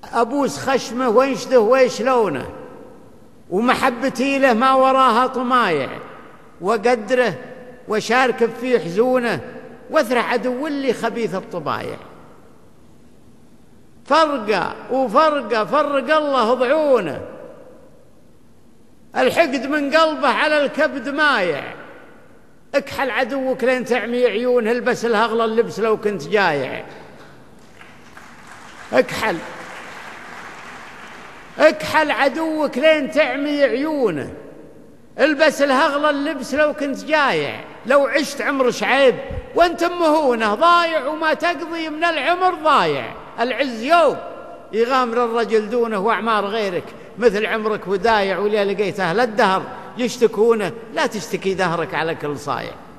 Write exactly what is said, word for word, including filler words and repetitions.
أبوس خشمه وانشده ويشلونه، ومحبتي له ما وراها طمايع، وقدره وشارك في حزونه، واثرى عدو اللي خبيث الطبايع. فرقة وفرقة فرق الله ضعونه، الحقد من قلبه على الكبد مايع. اكحل عدوك لين تعمي عيونه، البس لها اغلى اللبس لو كنت جايع. اكحل اكحل عدوك لين تعمي عيونه، البس لها اغلى اللبس لو كنت جايع. لو عشت عمر شعيب وانت مهونه، ضايع وما تقضي من العمر ضايع. العز يوم يغامر الرجل دونه، واعمار غيرك مثل عمرك ودايع. ولي لقيت اهل الدهر يشتكونه، لا تشتكي دهرك على كل صايع.